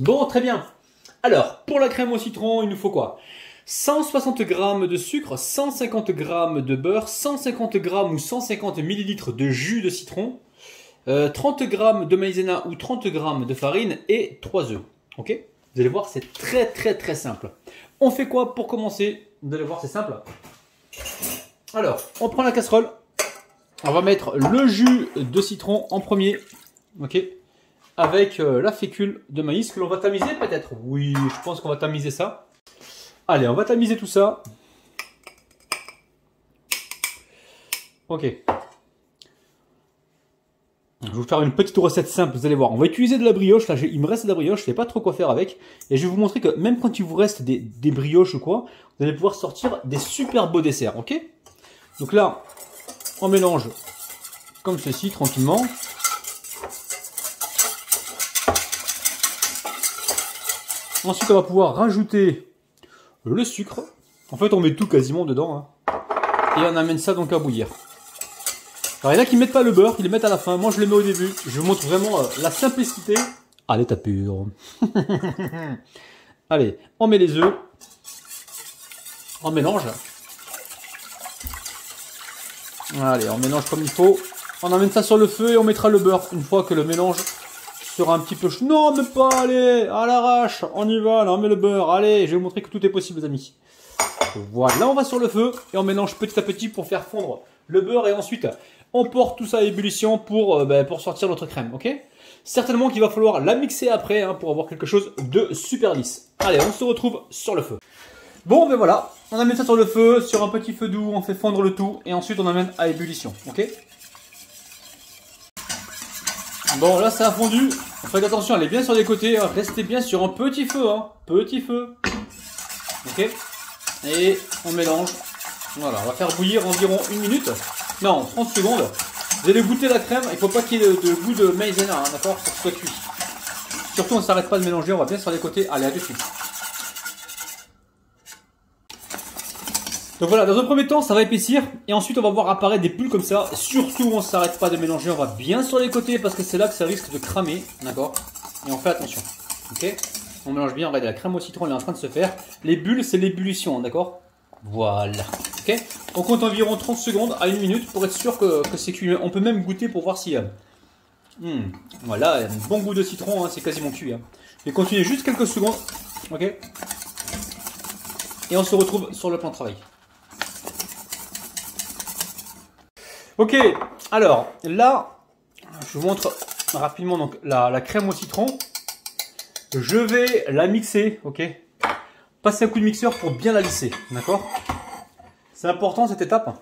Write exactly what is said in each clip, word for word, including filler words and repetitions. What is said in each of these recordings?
Bon, très bien. Alors, pour la crème au citron, il nous faut quoi? cent soixante grammes de sucre, cent cinquante grammes de beurre, cent cinquante grammes ou cent cinquante millilitres de jus de citron, euh, trente grammes de maïzena ou trente grammes de farine et trois œufs. Ok? Vous allez voir, c'est très très très simple. On fait quoi pour commencer? Vous allez voir, c'est simple. Alors, on prend la casserole. On va mettre le jus de citron en premier. Ok? Avec euh, la fécule de maïs que l'on va tamiser peut-être. Oui, je pense qu'on va tamiser ça. Allez, on va tamiser tout ça. Ok. Je vais vous faire une petite recette simple, vous allez voir. On va utiliser de la brioche. Là, il me reste de la brioche, je ne sais pas trop quoi faire avec. Et je vais vous montrer que même quand il vous reste des, des brioches ou quoi, vous allez pouvoir sortir des super beaux desserts. Ok? Donc là, on mélange comme ceci, tranquillement. Ensuite, on va pouvoir rajouter le sucre. En fait, on met tout quasiment dedans. Hein. Et on amène ça donc à bouillir. Alors, il y en a qui ne mettent pas le beurre, ils le mettent à la fin. Moi, je le mets au début. Je vous montre vraiment euh, la simplicité à l'état pur. Allez, on met les œufs. On mélange. Allez, on mélange comme il faut. On amène ça sur le feu et on mettra le beurre une fois que le mélange sera un petit peu chaud. Non, mais pas, allez, à l'arrache, on y va, là, on met le beurre. Allez, je vais vous montrer que tout est possible, les amis. Voilà, là, on va sur le feu et on mélange petit à petit pour faire fondre le beurre et ensuite, on porte tout ça à ébullition pour, euh, ben, pour sortir notre crème, ok? Certainement qu'il va falloir la mixer après hein, pour avoir quelque chose de super lisse. Allez, on se retrouve sur le feu. Bon, ben voilà, on amène ça sur le feu, sur un petit feu doux, on fait fondre le tout et ensuite on amène à ébullition, ok? Bon, là ça a fondu. Faites attention, elle est bien sur les côtés. Restez bien sur un petit feu, hein. Petit feu. Ok. Et on mélange. Voilà, on va faire bouillir environ une minute. Non, trente secondes. Vous allez goûter la crème. Il ne faut pas qu'il y ait de, de goût de maïzena, hein, d'accord? Pour que ce soit cuit. Surtout, on ne s'arrête pas de mélanger. On va bien sur les côtés. Allez, à tout de suite. Donc voilà, dans un premier temps, ça va épaissir et ensuite on va voir apparaître des bulles comme ça. Surtout, on ne s'arrête pas de mélanger, on va bien sur les côtés parce que c'est là que ça risque de cramer, d'accord? Et on fait attention, ok? On mélange bien, regardez, la crème au citron elle est en train de se faire. Les bulles, c'est l'ébullition, d'accord? Voilà, ok? On compte environ trente secondes à une minute pour être sûr que, que c'est cuit. On peut même goûter pour voir si... Euh... Mmh, voilà, un bon goût de citron, hein, c'est quasiment cuit. Hein. Je vais continuer juste quelques secondes, ok? Et on se retrouve sur le plan de travail. Ok, alors là, je vous montre rapidement donc, la, la crème au citron. Je vais la mixer, ok. Passer un coup de mixeur pour bien la lisser, d'accord. C'est important cette étape.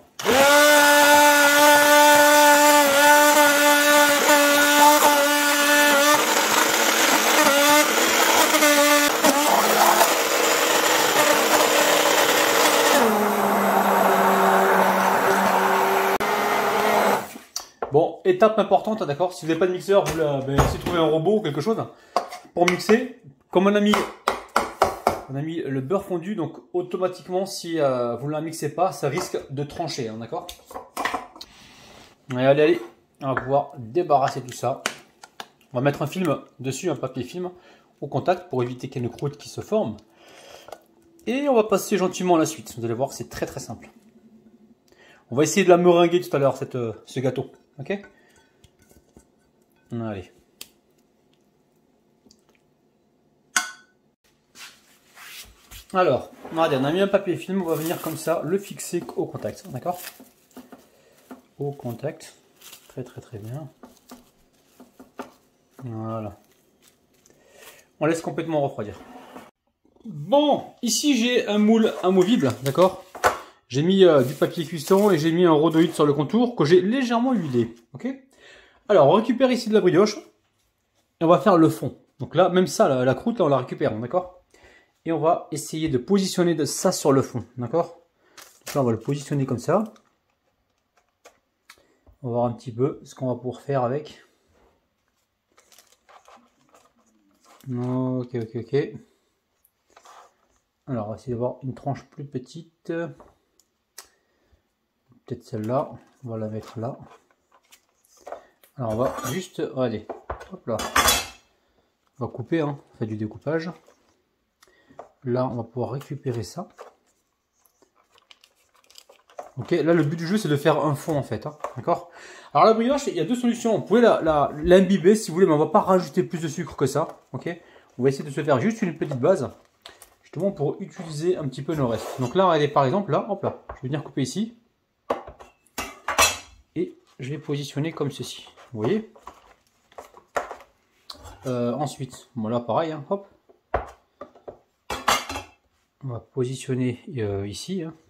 Bon, étape importante, d'accord. Si vous n'avez pas de mixeur, vous la, ben, essayez de trouver un robot ou quelque chose pour mixer. Comme on a mis, on a mis le beurre fondu, donc automatiquement, si euh, vous ne la mixez pas, ça risque de trancher, hein, d'accord. Allez, allez, allez, on va pouvoir débarrasser tout ça. On va mettre un film dessus, un papier film au contact pour éviter qu'il y ait une croûte qui se forme. Et on va passer gentiment à la suite. Vous allez voir, c'est très très simple. On va essayer de la meringuer tout à l'heure, cette euh, ce gâteau. Ok? Allez. Alors, regardez, on a mis un papier film, on va venir comme ça le fixer au contact, d'accord? Au contact. Très très très bien. Voilà. On laisse complètement refroidir. Bon, ici j'ai un moule amovible, d'accord? J'ai mis euh, du papier cuisson et j'ai mis un rhodoïde sur le contour que j'ai légèrement huilé. Ok. Alors, on récupère ici de la brioche et on va faire le fond. Donc là, même ça, la, la croûte, là, on la récupère, d'accord? Et on va essayer de positionner de ça sur le fond, d'accord? Donc là, on va le positionner comme ça. On va voir un petit peu ce qu'on va pouvoir faire avec. Ok, ok, ok. Alors, on va essayer d'avoir une tranche plus petite. Peut-être celle-là, on va la mettre là. Alors on va juste, allez, hop là. On va couper, hein, on fait du découpage. Là, on va pouvoir récupérer ça. Ok, là le but du jeu c'est de faire un fond en fait, hein, d'accord. Alors la brioche, il y a deux solutions. Vous pouvez l'imbiber la, si vous voulez, mais on va pas rajouter plus de sucre que ça, ok. On va essayer de se faire juste une petite base, justement pour utiliser un petit peu nos restes. Donc là, regardez par exemple, là, hop là, je vais venir couper ici. Et je vais positionner comme ceci, vous voyez. Euh, ensuite, voilà, pareil, hein, hop. On va positionner euh, ici, hein.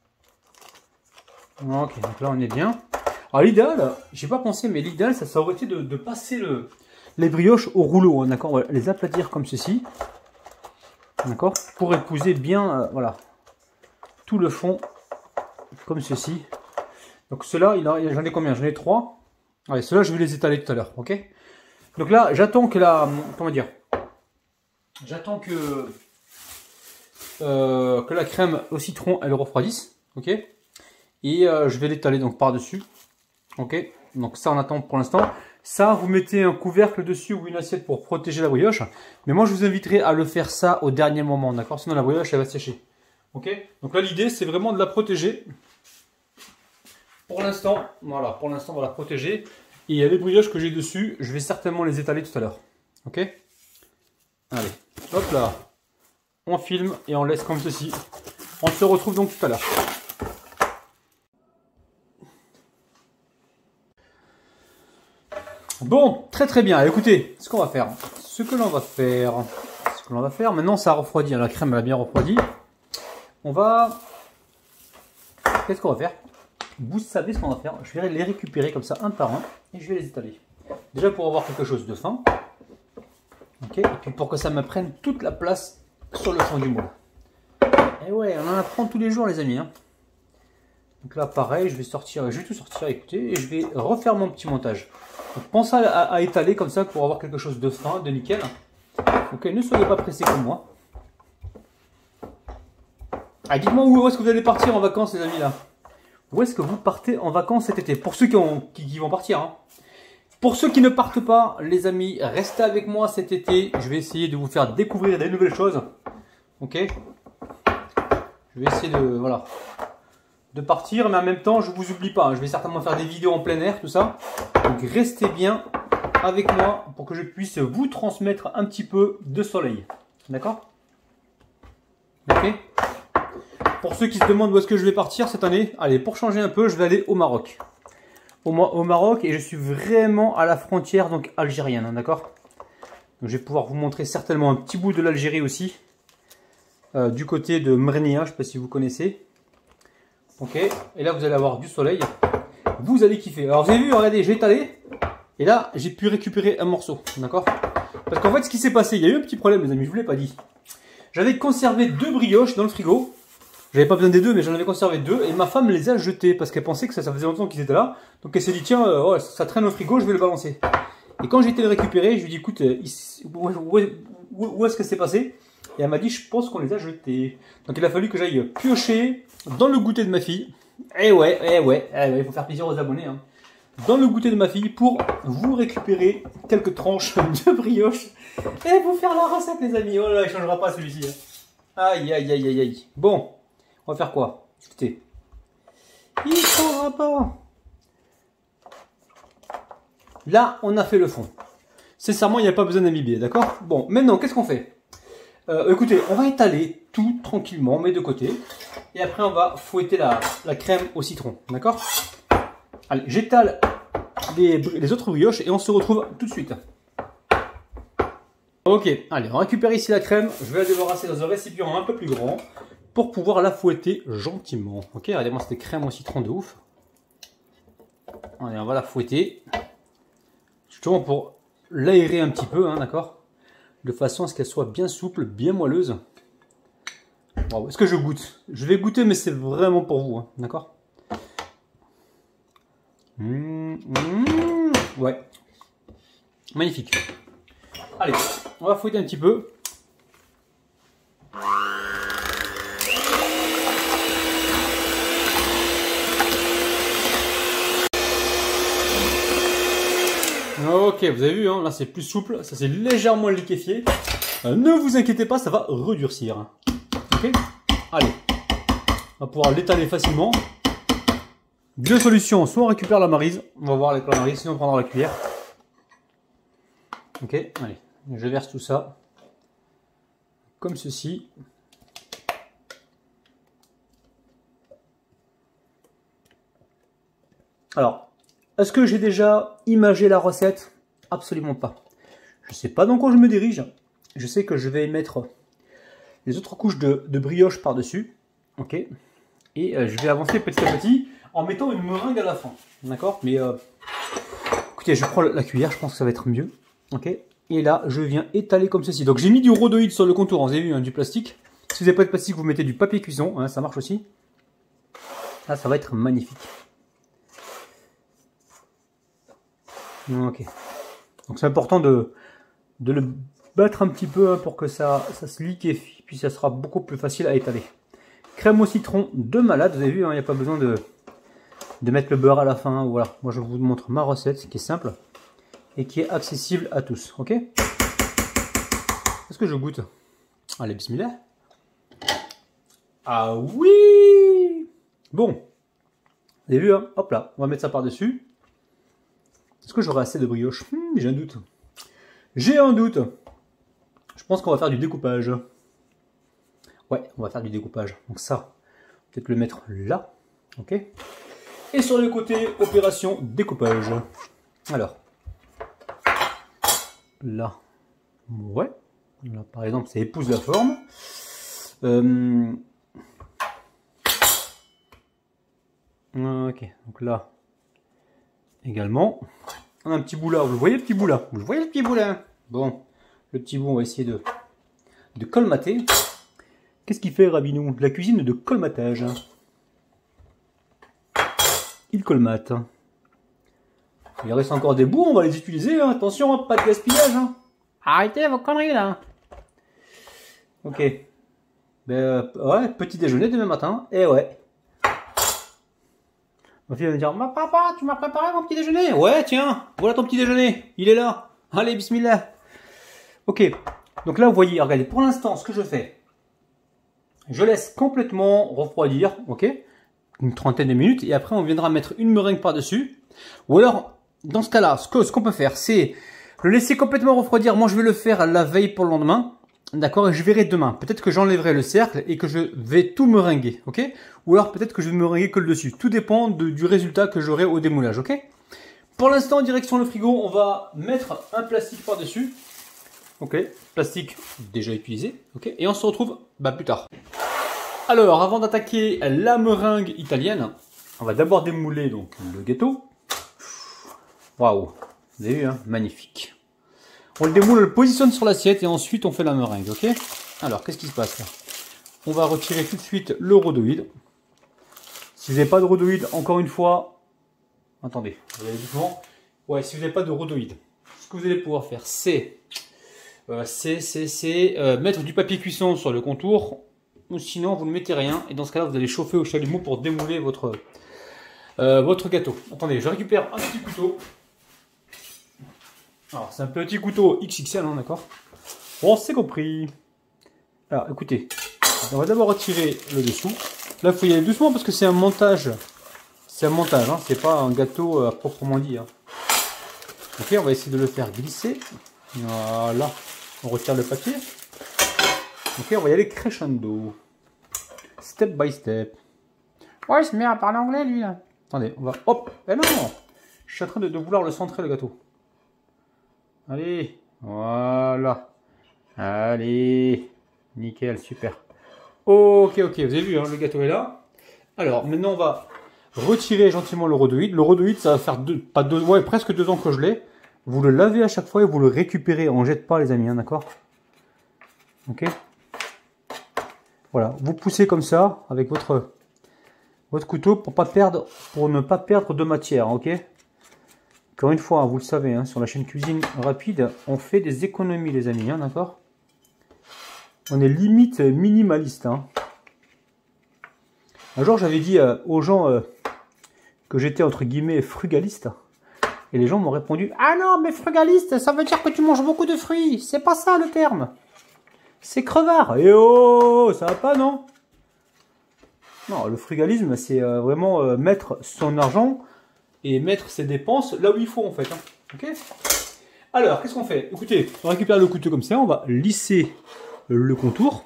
Ok, donc là on est bien. Alors l'idéal, j'ai pas pensé, mais l'idéal ça, ça aurait été de, de passer le, les brioches au rouleau, hein, d'accord. On va les aplatir comme ceci, d'accord, pour épouser bien, euh, voilà, tout le fond comme ceci. Donc ceux-là, j'en ai combien? J'en ai trois. Allez, ceux-là je vais les étaler tout à l'heure, ok. Donc là, j'attends que la, comment dire, j'attends que euh, que la crème au citron elle refroidisse, ok. Et euh, je vais l'étaler donc par dessus, ok. Donc ça on attend pour l'instant. Ça vous mettez un couvercle dessus ou une assiette pour protéger la brioche. Mais moi je vous inviterai à le faire ça au dernier moment, d'accord. Sinon la brioche elle va sécher, ok. Donc là l'idée c'est vraiment de la protéger. Pour l'instant, voilà, pour l'instant on va la protéger. Et les brioches que j'ai dessus, je vais certainement les étaler tout à l'heure, ok. Allez, hop là, on filme et on laisse comme ceci. On se retrouve donc tout à l'heure. Bon, très très bien. Écoutez, ce qu'on va faire, ce que l'on va faire, ce que l'on va faire, maintenant ça a refroidi, la crème elle a bien refroidi. On va, qu'est-ce qu'on va faire? Vous savez ce qu'on va faire? Je vais les récupérer comme ça un par un et je vais les étaler. Déjà pour avoir quelque chose de fin, ok, et puis pour que ça me prenne toute la place sur le fond du moule. Et ouais, on en apprend tous les jours les amis, hein. Donc là pareil, je vais sortir, je vais tout sortir, écoutez, et je vais refaire mon petit montage. Donc pensez à, à, à étaler comme ça pour avoir quelque chose de fin, de nickel. Ok, ne soyez pas pressés comme moi. Ah, dites-moi où est-ce que vous allez partir en vacances les amis là? Où est-ce que vous partez en vacances cet été? Pour ceux qui, ont, qui, qui vont partir, hein. Pour ceux qui ne partent pas, les amis, restez avec moi cet été. Je vais essayer de vous faire découvrir des nouvelles choses. Ok. Je vais essayer de, voilà, de partir, mais en même temps, je vous oublie pas, hein. Je vais certainement faire des vidéos en plein air, tout ça. Donc restez bien avec moi pour que je puisse vous transmettre un petit peu de soleil. D'accord? Ok. Pour ceux qui se demandent où est-ce que je vais partir cette année, allez, pour changer un peu, je vais aller au Maroc. Au, au Maroc, et je suis vraiment à la frontière donc algérienne, hein, d'accord? Donc je vais pouvoir vous montrer certainement un petit bout de l'Algérie aussi. Euh, du côté de Mrenia, je ne sais pas si vous connaissez. Ok, et là vous allez avoir du soleil. Vous allez kiffer. Alors vous avez vu, regardez, j'ai étalé. Et là, j'ai pu récupérer un morceau, d'accord? Parce qu'en fait, ce qui s'est passé, il y a eu un petit problème les amis, je ne vous l'ai pas dit. J'avais conservé deux brioches dans le frigo. J'avais pas besoin des deux, mais j'en avais conservé deux. Et ma femme les a jetées parce qu'elle pensait que ça, ça faisait longtemps qu'ils étaient là. Donc elle s'est dit, tiens, euh, ouais, ça traîne au frigo, je vais le balancer. Et quand j'ai été le récupérer, je lui ai dit, écoute, euh, où, où, où, où est-ce que c'est passé? Et elle m'a dit, je pense qu'on les a jetés. Donc il a fallu que j'aille piocher dans le goûter de ma fille. Eh ouais, eh ouais, eh ouais, il faut faire plaisir aux abonnés, hein. Dans le goûter de ma fille pour vous récupérer quelques tranches de brioche et vous faire la recette les amis. Oh là là, il ne changera pas celui-ci, hein. Aïe, aïe, aïe, aïe, aïe. Bon, on va faire quoi? Écoutez, il ne changera pas. Là, on a fait le fond. Sincèrement, il n'y a pas besoin d'imbiber, d'accord? Bon, maintenant, qu'est-ce qu'on fait? euh, Écoutez, on va étaler tout tranquillement, on met de côté. Et après, on va fouetter la, la crème au citron, d'accord? Allez, j'étale les, les autres brioches et on se retrouve tout de suite. Ok, allez, on récupère ici la crème. Je vais la débarrasser dans un récipient un peu plus grand pour pouvoir la fouetter gentiment. Ok, regardez-moi cette crème au citron de ouf. Allez, on va la fouetter. Justement pour l'aérer un petit peu, hein, d'accord? De façon à ce qu'elle soit bien souple, bien moelleuse. Bon, est-ce que je goûte? Je vais goûter, mais c'est vraiment pour vous, hein, d'accord? Mmh, mmh, ouais. Magnifique. Allez, on va fouetter un petit peu. Ok, Ok, vous avez vu, hein, là c'est plus souple, ça c'est légèrement liquéfié. Euh, ne vous inquiétez pas, ça va redurcir. Ok, allez, on va pouvoir l'étaler facilement. Deux solutions, soit on récupère la maryse, on va voir avec la maryse, sinon on prendra la cuillère. Ok, allez, je verse tout ça comme ceci. Alors, est-ce que j'ai déjà imagé la recette? Absolument pas. Je ne sais pas dans quoi je me dirige. Je sais que je vais mettre les autres couches de, de brioche par-dessus. Ok. Et euh, je vais avancer petit à petit en mettant une meringue à la fin. D'accord. Mais euh, écoutez, je prends la cuillère, je pense que ça va être mieux. Ok. Et là, je viens étaler comme ceci. Donc j'ai mis du rhodoïde sur le contour, vous avez vu, hein, du plastique. Si vous n'avez pas de plastique, vous mettez du papier cuisson, hein, ça marche aussi. Là, ça va être magnifique. Ok. Donc c'est important de, de le battre un petit peu, hein, pour que ça, ça se liquéfie, puis ça sera beaucoup plus facile à étaler. Crème au citron de malade, vous avez vu, il hein, n'y a pas besoin de, de mettre le beurre à la fin. Hein, voilà, moi je vous montre ma recette qui est simple et qui est accessible à tous. Ok. Est-ce que je goûte? Allez, bismillah. Ah oui. Bon. Vous avez vu, hein, hop là, on va mettre ça par-dessus. Est-ce que j'aurai assez de brioche? hmm, J'ai un doute. J'ai un doute. Je pense qu'on va faire du découpage. Ouais, on va faire du découpage. Donc ça, peut-être le mettre là. Ok. Et sur le côté, opération découpage. Alors. Là. Ouais. Là, par exemple, ça épouse la forme. Euh... Ok. Donc là. Également. On a un petit bout là. Vous le voyez le petit bout là? Vous le voyez le petit bout là? Bon. Le petit bout, on va essayer de, de colmater. Qu'est-ce qu'il fait, Rabinou? De la cuisine de colmatage. Il colmate. Il reste encore des bouts, on va les utiliser. Hein. Attention, hein, pas de gaspillage. Hein. Arrêtez vos conneries là. Ok. Ben, euh, ouais, petit déjeuner demain matin. Et ouais. Ma fille va me dire, ma papa, tu m'as préparé mon petit déjeuner? Ouais, tiens, voilà ton petit déjeuner. Il est là. Allez, bismillah. Ok. Donc là, vous voyez, regardez, pour l'instant, ce que je fais, je laisse complètement refroidir, ok, une trentaine de minutes, et après on viendra mettre une meringue par-dessus. Ou alors, dans ce cas-là, ce qu'on ce qu'on peut faire, c'est le laisser complètement refroidir. Moi, je vais le faire la veille pour le lendemain, d'accord, et je verrai demain. Peut-être que j'enlèverai le cercle et que je vais tout meringuer, ok. Ou alors peut-être que je vais meringuer que le dessus. Tout dépend de, du résultat que j'aurai au démoulage, ok. Pour l'instant, direction le frigo, on va mettre un plastique par-dessus. Ok, plastique déjà utilisé, ok, et on se retrouve bah, plus tard. Alors, avant d'attaquer la meringue italienne, on va d'abord démouler donc le gâteau. Waouh, vous avez vu, hein, magnifique. On le démoule, on le positionne sur l'assiette et ensuite on fait la meringue, ok. Alors, qu'est-ce qui se passe là? On va retirer tout de suite le rhodoïde. Si vous n'avez pas de rhodoïde, encore une fois, attendez, vous allez doucement. Ouais, si vous n'avez pas de rhodoïde, ce que vous allez pouvoir faire, c'est Euh, c'est euh, mettre du papier cuisson sur le contour, ou sinon vous ne mettez rien, et dans ce cas là vous allez chauffer au chalumeau pour démouler votre, euh, votre gâteau. Attendez, je récupère un petit couteau. Alors c'est un petit couteau X X L, hein, d'accord. Bon, c'est compris. Alors écoutez, on va d'abord retirer le dessous. Là il faut y aller doucement parce que c'est un montage. C'est un montage, hein, c'est pas un gâteau à proprement dit. Hein. Ok, on va essayer de le faire glisser. Voilà. On retire le papier. Ok, on va y aller crescendo. Step by step. Ouais, il se met à parler anglais, lui, là. Attendez, on va... Hop. Eh non, je suis en train de, de vouloir le centrer, le gâteau. Allez. Voilà. Allez. Nickel, super. Ok, ok, vous avez vu, hein, le gâteau est là. Alors, maintenant, on va retirer gentiment le rhodoïde. Le rhodoïde, ça va faire deux, pas deux, ouais, presque deux ans que je l'ai. Vous le lavez à chaque fois et vous le récupérez. On ne jette pas, les amis, hein, d'accord? Ok. Voilà, vous poussez comme ça avec votre, votre couteau pour, pas perdre, pour ne pas perdre de matière, ok? Encore une fois, hein, vous le savez, hein, sur la chaîne Cuisine Rapide, on fait des économies, les amis, hein, d'accord? On est limite minimaliste. Hein. Un jour, j'avais dit euh, aux gens euh, que j'étais entre guillemets frugaliste. Et les gens m'ont répondu, ah non, mais frugaliste, ça veut dire que tu manges beaucoup de fruits. C'est pas ça le terme. C'est crevard. Et oh, ça va pas, non? Non, le frugalisme, c'est euh, vraiment euh, mettre son argent et mettre ses dépenses là où il faut, en fait. Hein. Ok? Alors, qu'est-ce qu'on fait? Écoutez, on récupère le couteau comme ça, on va lisser le contour.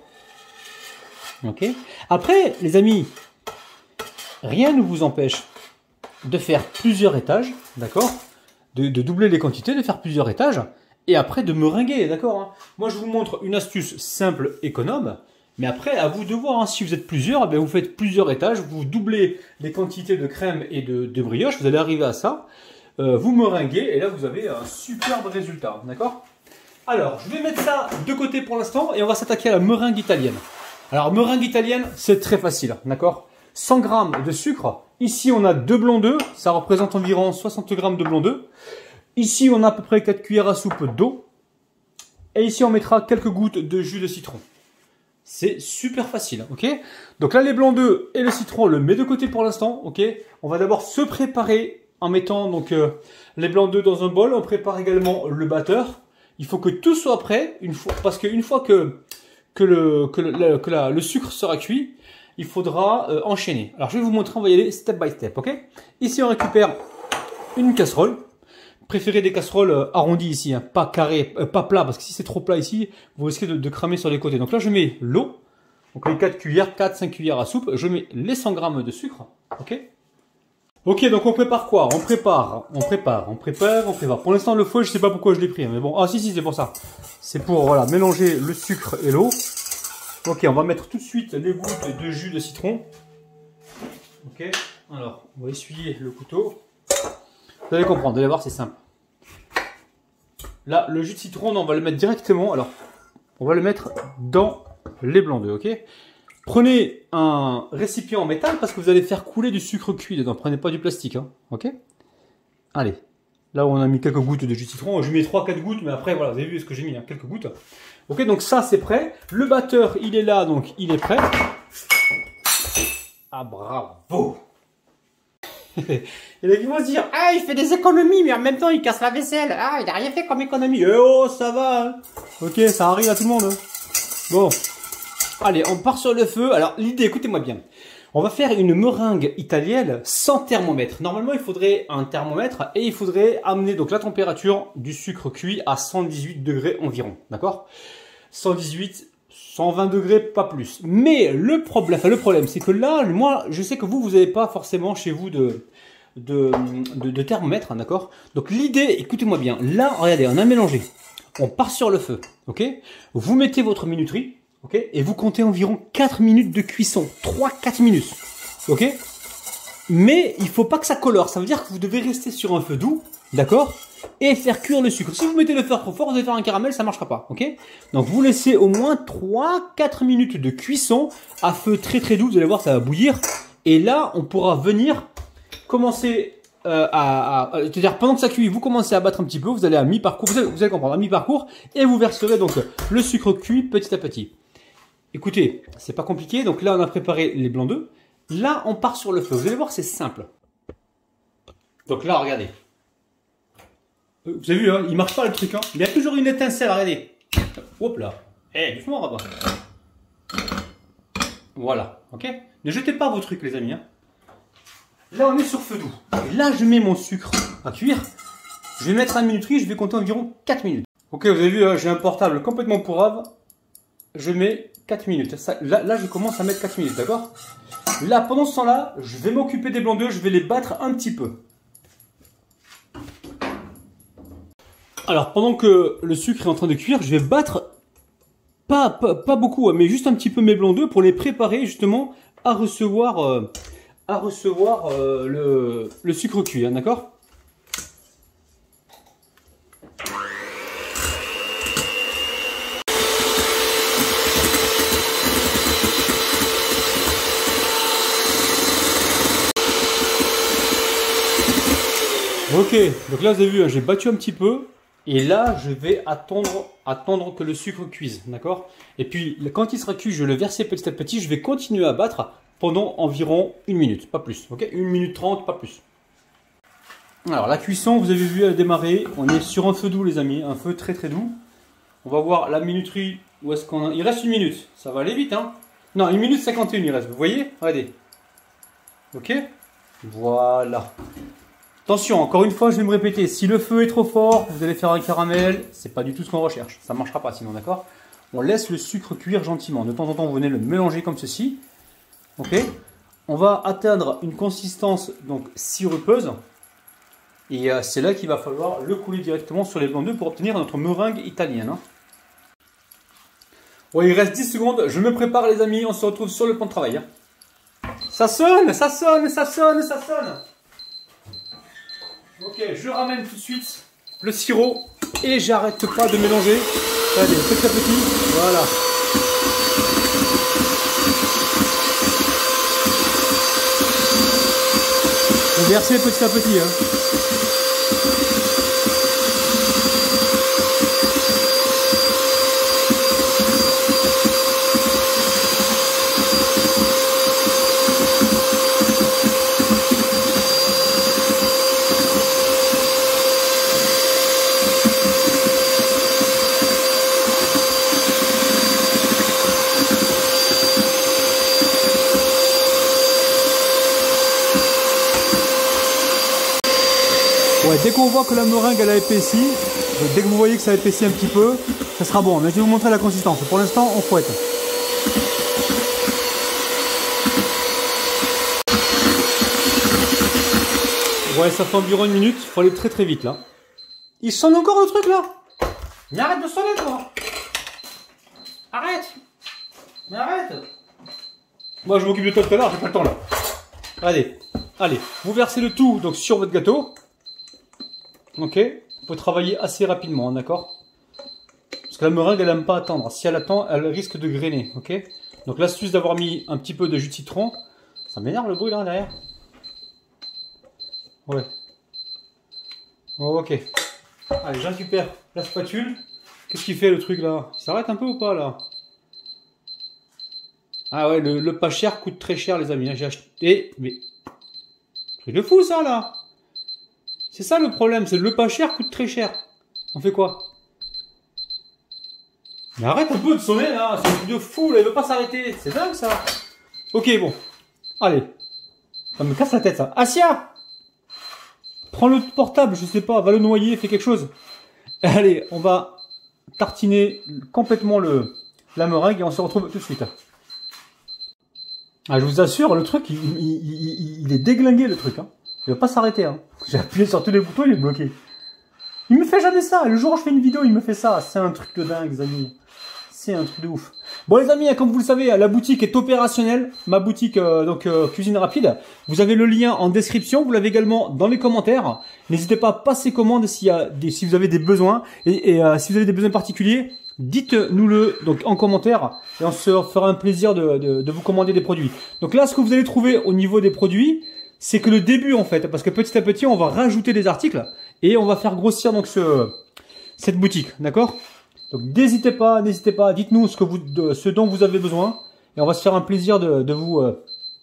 Ok? Après, les amis, rien ne vous empêche de faire plusieurs étages, d'accord? de, de doubler les quantités, de faire plusieurs étages, et après de meringuer, d'accord hein? Moi, je vous montre une astuce simple, économe, mais après, à vous de voir, hein. Si vous êtes plusieurs, eh bien, vous faites plusieurs étages, vous doublez les quantités de crème et de, de brioche, vous allez arriver à ça, euh, vous meringuez, et là, vous avez un superbe résultat, d'accord? Alors, je vais mettre ça de côté pour l'instant, et on va s'attaquer à la meringue italienne. Alors, meringue italienne, c'est très facile, d'accord? cent grammes de sucre. Ici, on a deux blancs d'œufs. Ça représente environ soixante grammes de blancs d'œufs. Ici, on a à peu près quatre cuillères à soupe d'eau. Et ici, on mettra quelques gouttes de jus de citron. C'est super facile, ok? Donc là, les blancs d'œufs et le citron, on le met de côté pour l'instant, ok? On va d'abord se préparer en mettant donc euh, les blancs d'œufs dans un bol. On prépare également le batteur. Il faut que tout soit prêt, une fois, parce qu'une fois que, que, le, que, le, que la, le sucre sera cuit, il faudra euh, enchaîner. Alors, je vais vous montrer, on va y aller step by step, ok? Ici, on récupère une casserole. Préférez des casseroles euh, arrondies ici, hein, pas carrées, euh, pas plat, parce que si c'est trop plat ici, vous risquez de, de cramer sur les côtés. Donc là, je mets l'eau, donc les quatre cuillères, quatre cinq cuillères à soupe. Je mets les cent grammes de sucre, ok? Ok, donc on prépare quoi? On prépare, on prépare, on prépare, on prépare. Pour l'instant, le fouet, je sais pas pourquoi je l'ai pris, mais bon. Ah si, si, c'est pour ça. C'est pour, voilà, mélanger le sucre et l'eau. Ok, on va mettre tout de suite les gouttes de jus de citron. Ok, alors on va essuyer le couteau. Vous allez comprendre, vous allez voir, c'est simple. Là, le jus de citron, on va le mettre directement. Alors, on va le mettre dans les blancs d'œufs, ok? Prenez un récipient en métal parce que vous allez faire couler du sucre cuit dedans. Prenez pas du plastique, hein, ok? Allez, là où on a mis quelques gouttes de jus de citron, je mets trois quatre gouttes, mais après, voilà, vous avez vu ce que j'ai mis, hein, quelques gouttes. Ok, donc ça c'est prêt. Le batteur, il est là, donc il est prêt. Ah, bravo! Et là, ils vont se dire, ah, il fait des économies, mais en même temps, il casse la vaisselle. Ah, il n'a rien fait comme économie. Eh oh, ça va. Hein. Ok, ça arrive à tout le monde. Hein. Bon. Allez, on part sur le feu. Alors, l'idée, écoutez-moi bien. On va faire une meringue italienne sans thermomètre. Normalement, il faudrait un thermomètre et il faudrait amener donc la température du sucre cuit à cent dix-huit degrés environ. D'accord? cent dix-huit, cent vingt degrés, pas plus. Mais le problème, enfin, le problème, c'est que là, moi, je sais que vous, vous n'avez pas forcément chez vous de, de, de, de thermomètre, hein, d'accord? Donc l'idée, écoutez-moi bien. Là, regardez, on a mélangé. On part sur le feu, ok? Vous mettez votre minuterie. Ok, et vous comptez environ quatre minutes de cuisson. trois à quatre minutes. Ok. Mais il ne faut pas que ça colore. Ça veut dire que vous devez rester sur un feu doux. D'accord. Et faire cuire le sucre. Si vous mettez le feu trop fort, vous allez faire un caramel, ça ne marchera pas. Ok. Donc vous laissez au moins trois à quatre minutes de cuisson à feu très très doux. Vous allez voir, ça va bouillir. Et là, on pourra venir commencer euh, à... à C'est-à-dire, pendant que ça cuit, vous commencez à battre un petit peu. Vous allez à mi-parcours. Vous, vous allez comprendre, à mi-parcours. Et vous verserez donc le sucre cuit petit à petit. Écoutez, c'est pas compliqué. Donc là, on a préparé les blancs d'œufs. Là, on part sur le feu. Vous allez voir, c'est simple. Donc là, regardez. Vous avez vu, hein, il marche pas le truc. Hein. Il y a toujours une étincelle, regardez. Hop là. Eh, hey, doucement, rabat. Voilà, ok. Ne jetez pas vos trucs, les amis. Hein. Là, on est sur feu doux. Et là, je mets mon sucre à cuire. Je vais mettre à la minuterie. Je vais compter environ quatre minutes. Ok, vous avez vu, hein, j'ai un portable complètement pourrave. Je mets quatre minutes. Ça, là, là, je commence à mettre quatre minutes, d'accord? Là, pendant ce temps-là, je vais m'occuper des blancs d'œufs, je vais les battre un petit peu. Alors, pendant que le sucre est en train de cuire, je vais battre, pas, pas, pas beaucoup, mais juste un petit peu mes blancs d'œufs pour les préparer justement à recevoir, euh, à recevoir euh, le, le sucre cuit, hein, d'accord? Ok, donc là vous avez vu, hein, j'ai battu un petit peu et là je vais attendre, attendre que le sucre cuise, d'accord? Et puis quand il sera cuit, je vais le verser petit à petit, je vais continuer à battre pendant environ une minute, pas plus, ok? Une minute trente, pas plus. Alors la cuisson, vous avez vu, elle a démarré. On est sur un feu doux les amis, un feu très très doux. On va voir la minuterie, où est-ce qu'on a... Il reste une minute, ça va aller vite hein. Non, une minute cinquante et une il reste, vous voyez? Regardez. Ok. Voilà. Attention, encore une fois, je vais me répéter. Si le feu est trop fort, vous allez faire un caramel. C'est pas du tout ce qu'on recherche. Ça ne marchera pas sinon, d'accord? On laisse le sucre cuire gentiment. De temps en temps, vous venez le mélanger comme ceci. Ok. On va atteindre une consistance donc sirupeuse. Et euh, c'est là qu'il va falloir le couler directement sur les blancs d'œufs pour obtenir notre meringue italienne. Hein. Ouais, il reste dix secondes. Je me prépare les amis. On se retrouve sur le plan de travail. Hein. Ça sonne, ça sonne, ça sonne, ça sonne. Ok, je ramène tout de suite le sirop et j'arrête pas de mélanger. Allez, petit à petit, voilà. Vous versez petit à petit. Hein. Ouais, dès qu'on voit que la meringue elle a épaissi, dès que vous voyez que ça a épaissi un petit peu, ça sera bon. Mais je vais vous montrer la consistance. Pour l'instant, on fouette. Ouais, ça fait environ une minute. Il faut aller très très vite là. Il sonne encore le truc là. Mais arrête de sonner toi. Arrête. Mais arrête. Moi je m'occupe de toi tout à l'heure, j'ai pas le temps là. Allez, allez, vous versez le tout donc sur votre gâteau. Ok, il faut travailler assez rapidement, d'accord? Parce que la meringue, elle n'aime pas attendre. Si elle attend, elle risque de grainer, ok? Donc l'astuce d'avoir mis un petit peu de jus de citron, ça m'énerve le bruit là derrière. Ouais. Oh, ok. Allez, je récupère la spatule. Qu'est-ce qu'il fait le truc là? Il s'arrête un peu ou pas là? Ah ouais, le, le pas cher coûte très cher les amis. J'ai acheté... Mais... Truc de fou ça là! C'est ça le problème, c'est le pas cher coûte très cher. On fait quoi? Mais arrête un peu de sonner là, c'est un truc de fou là, il veut pas s'arrêter. C'est dingue ça. Ok bon, allez. Ça me casse la tête ça. Asia! Prends le portable, je sais pas, va le noyer, fais quelque chose. Allez, on va tartiner complètement le, la meringue et on se retrouve tout de suite. Ah, je vous assure, le truc, il, il, il, il est déglingué le truc. Hein. Il va pas s'arrêter. Hein. J'ai appuyé sur tous les boutons, il est bloqué. Il me fait jamais ça. Le jour où je fais une vidéo, il me fait ça. C'est un truc de dingue, les amis. C'est un truc de ouf. Bon, les amis, comme vous le savez, la boutique est opérationnelle. Ma boutique, euh, donc euh, cuisine rapide. Vous avez le lien en description. Vous l'avez également dans les commentaires. N'hésitez pas à passer commande s'il y a des, si vous avez des besoins et, et euh, si vous avez des besoins particuliers. Dites-nous-le donc en commentaire et on se fera un plaisir de, de, de vous commander des produits. Donc là, ce que vous allez trouver au niveau des produits, c'est que le début en fait, parce que petit à petit, on va rajouter des articles et on va faire grossir donc ce, cette boutique, d'accord? Donc n'hésitez pas, n'hésitez pas, dites-nous ce que vous, de, ce dont vous avez besoin et on va se faire un plaisir de, de vous, euh,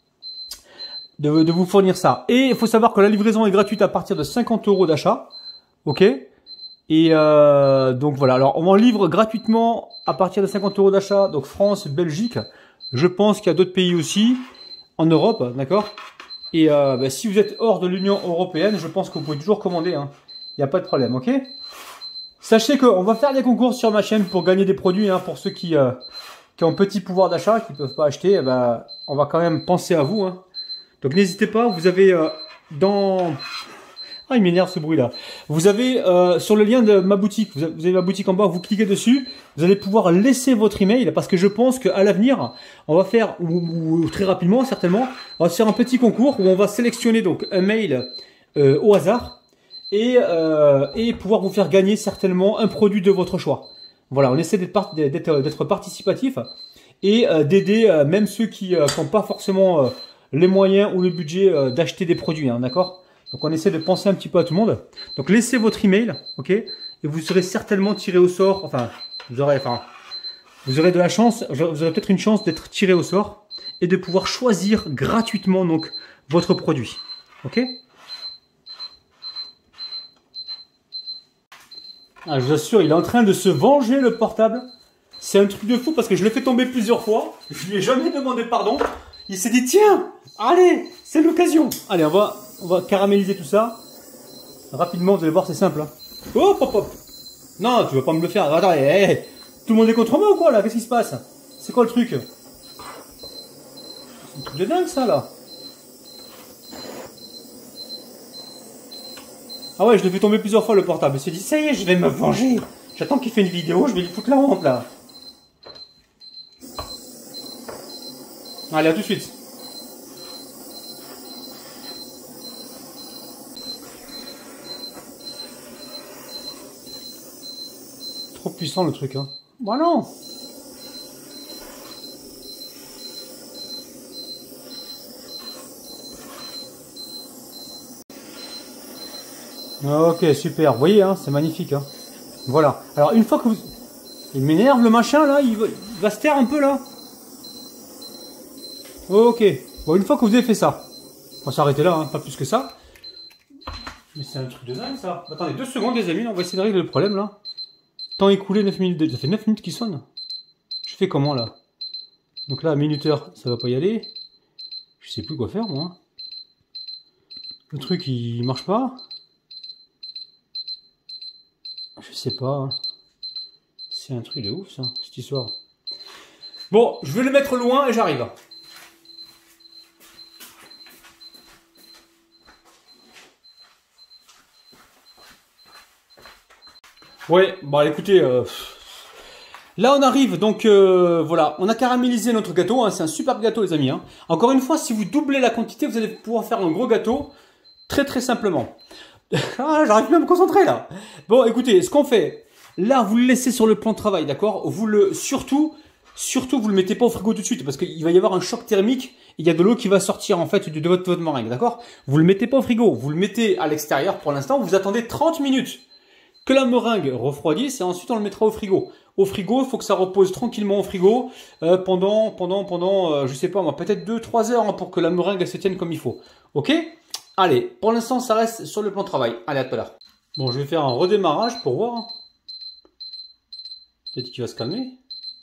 de, de vous fournir ça. Et il faut savoir que la livraison est gratuite à partir de cinquante euros d'achat, ok? Et euh, donc voilà, alors on en livre gratuitement à partir de cinquante euros d'achat, donc France, Belgique. Je pense qu'il y a d'autres pays aussi en Europe, d'accord? Et euh, bah, si vous êtes hors de l'Union Européenne, je pense que vous pouvez toujours commander, hein. Il n'y a pas de problème, ok? Sachez qu'on va faire des concours sur ma chaîne pour gagner des produits, hein, pour ceux qui, euh, qui ont un petit pouvoir d'achat, qui ne peuvent pas acheter, eh ben, on va quand même penser à vous, hein. Donc n'hésitez pas, vous avez euh, dans... Ah, il m'énerve ce bruit-là. Vous avez euh, sur le lien de ma boutique, vous avez, vous avez ma boutique en bas, vous cliquez dessus, vous allez pouvoir laisser votre email parce que je pense qu'à l'avenir, on va faire, ou, ou très rapidement certainement, on va faire un petit concours où on va sélectionner donc un mail euh, au hasard et, euh, et pouvoir vous faire gagner certainement un produit de votre choix. Voilà, on essaie d'être d'être participatif et euh, d'aider euh, même ceux qui n'ont euh, pas forcément euh, les moyens ou le budget euh, d'acheter des produits, hein, d'accord? Donc on essaie de penser un petit peu à tout le monde. Donc laissez votre email, ok? Et vous serez certainement tiré au sort. Enfin, vous aurez, enfin, vous aurez de la chance. Vous aurez peut-être une chance d'être tiré au sort et de pouvoir choisir gratuitement donc votre produit, ok? Ah, je vous assure, il est en train de se venger le portable. C'est un truc de fou parce que je l'ai fait tomber plusieurs fois. Je lui ai jamais demandé pardon. Il s'est dit tiens, allez, c'est l'occasion. Allez, on va, on va caraméliser tout ça. Rapidement, vous allez voir, c'est simple. Hein. Hop, hop, hop. Non, tu vas pas me le faire. Attends, hey, hey. Tout le monde est contre moi ou quoi là? Qu'est-ce qui se passe? C'est quoi le truc? C'est un truc de dingue ça là. Ah ouais, je l'ai fait tomber plusieurs fois le portable. Il s'est dit ça y est, je vais me venger. J'attends qu'il fait une vidéo, je vais lui foutre la honte là. Allez, à tout de suite. Trop puissant le truc, hein. Bah non. Ok, super. Vous voyez, hein, c'est magnifique, hein. Voilà. Alors, une fois que vous... Il m'énerve le machin, là. Il va... il va se taire un peu, là. Ok. Bon, une fois que vous avez fait ça, on va s'arrêter là, hein, pas plus que ça. Mais c'est un truc de dingue, ça. Attendez, deux secondes, les amis. On va essayer de régler le problème, là. Temps écoulé, neuf minutes. Ça fait neuf minutes qu'il sonne. Je fais comment, là? Donc là, minuteur, ça va pas y aller. Je sais plus quoi faire, moi. Le truc, il marche pas. Je sais pas. Hein. C'est un truc de ouf, ça, cette histoire. Bon, je vais le mettre loin et j'arrive. Ouais, bah écoutez, euh, là on arrive, donc euh, voilà, on a caramélisé notre gâteau, hein, c'est un superbe gâteau les amis. Hein. Encore une fois, si vous doublez la quantité, vous allez pouvoir faire un gros gâteau, très très simplement. Ah, j'arrive plus à me concentrer là. Bon, écoutez, ce qu'on fait, là vous le laissez sur le plan de travail, d'accord? Vous le, surtout, surtout vous le mettez pas au frigo tout de suite, parce qu'il va y avoir un choc thermique, il y a de l'eau qui va sortir en fait de votre, votre meringue, d'accord? Vous le mettez pas au frigo, vous le mettez à l'extérieur pour l'instant, vous attendez trente minutes. Que la meringue refroidisse et ensuite on le mettra au frigo. Au frigo, il faut que ça repose tranquillement au frigo euh, pendant, pendant, pendant, euh, je sais pas moi, peut-être deux trois heures hein, pour que la meringue elle se tienne comme il faut. Ok? Allez, pour l'instant ça reste sur le plan de travail. Allez, à tout à l'heure. Bon, je vais faire un redémarrage pour voir. Peut-être qu'il va se calmer.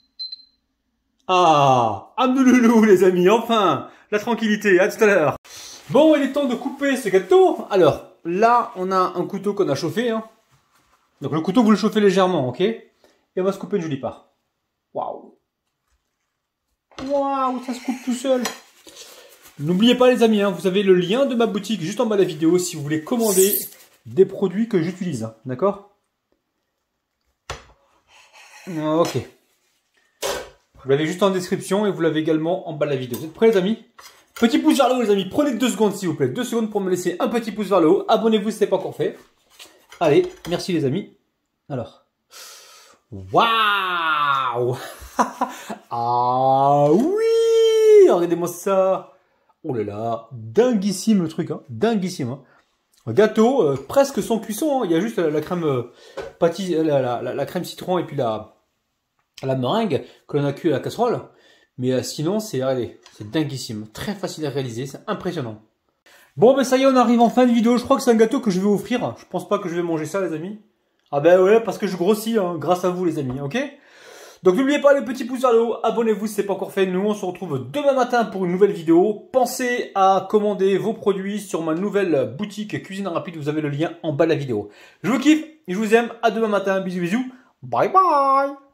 Ah, Abdouloulou les amis, enfin, la tranquillité, à tout à l'heure. Bon, il est temps de couper ce gâteau. Alors, là, on a un couteau qu'on a chauffé, hein. Donc le couteau, vous le chauffez légèrement, ok? Et on va se couper une jolie part. Waouh! Waouh, ça se coupe tout seul. N'oubliez pas les amis, hein, vous avez le lien de ma boutique juste en bas de la vidéo si vous voulez commander des produits que j'utilise. Hein, d'accord? Ok. Vous l'avez juste en description et vous l'avez également en bas de la vidéo. Vous êtes prêts les amis? Petit pouce vers le haut les amis, prenez deux secondes s'il vous plaît. Deux secondes pour me laisser un petit pouce vers le haut. Abonnez-vous si ce n'est pas encore fait. Allez, merci les amis. Alors. Waouh. Ah oui. Regardez-moi ça. Oh là là. Dinguissime le truc. Hein. Dinguissime. Hein. Un gâteau euh, presque sans cuisson. Hein. Il y a juste la, la crème euh, pâtis, la, la, la, la crème citron et puis la, la meringue que l'on a cuit à la casserole. Mais euh, sinon, c'est regardez, c'est dinguissime. Très facile à réaliser. C'est impressionnant. Bon ben ça y est, on arrive en fin de vidéo. Je crois que c'est un gâteau que je vais offrir. Je pense pas que je vais manger ça les amis. Ah ben ouais, parce que je grossis hein, grâce à vous les amis, ok? Donc n'oubliez pas les petits pouces vers le haut, abonnez-vous si ce n'est pas encore fait. Nous on se retrouve demain matin pour une nouvelle vidéo. Pensez à commander vos produits sur ma nouvelle boutique Cuisine Rapide. Vous avez le lien en bas de la vidéo. Je vous kiffe, je vous aime, à demain matin, bisous bisous. Bye bye.